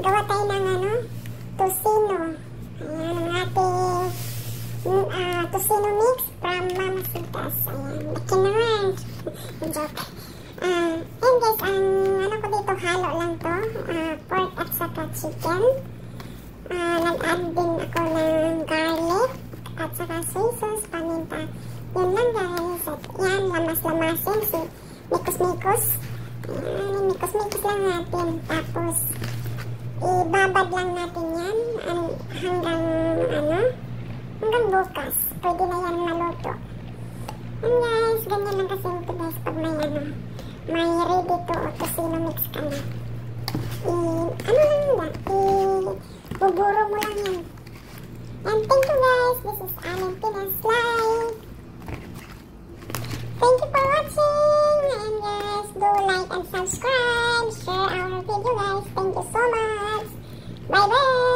gawa tayo ng tocino. Ayan, ang ating tocino mix from Mamacita's. Ayan, laki naman. Joke. And guys, ang ko dito, halo lang to. Pork at saka chicken. Nag-add din ako ng garlic at saka soy sauce, paminta. Yun lang guys. At yan, lamas-lamasin si Mikos-Mikos. Ayan, Mikos-Mikos lang natin. Tapos, ibabad lang natin yan hanggang bukas. Pwede na yan maluto. And guys, ganyan lang kasimple guys pag may ready to tocino mix ka na. Buburo mo lang yan. And thank you guys. This is Aling Pinas Live. Thank you for watching. And guys, do like and subscribe. Share our video guys. Thank you so much. Bye bye.